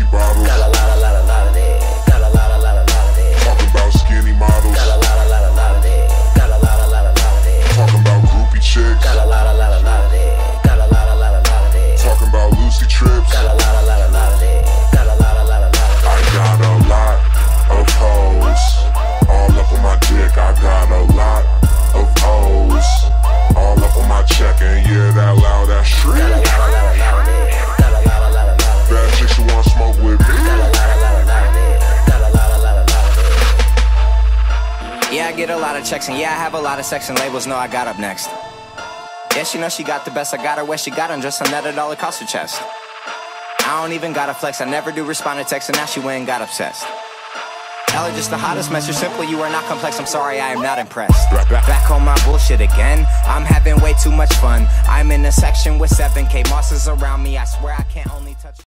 whiskey bottles. Got a lot of that. Got a lot of that. Talking about skinny models. Got a lot of that. Got a lot of that. Talking about groupie chicks. Got a lot of that. Got a lot of that. Talking about Lucy trips. Got a lot of that. Got a lot of that. I got a lot of hoes all up on my dick. I got a lot of O's all up on my check, and yeah, that loud, that shriek. Got a lot of that. Got a lot of that. Bad chicks who wanna smoke with me. Got a lot of that. Got a lot of that. Yeah, I get a lot of checks, and yeah, I have a lot of sex and labels know I got up next. Yeah, she knows she got the best. I got her where she got undressed, and that $1 cost her chest. I don't even gotta flex, I never do respond to text, and now she went and got obsessed. Tell her just the hottest message, simple, you are not complex, I'm sorry, I am not impressed. Back on my bullshit again, I'm having way too much fun. I'm in a section with 7K bosses around me, I swear I can't only touch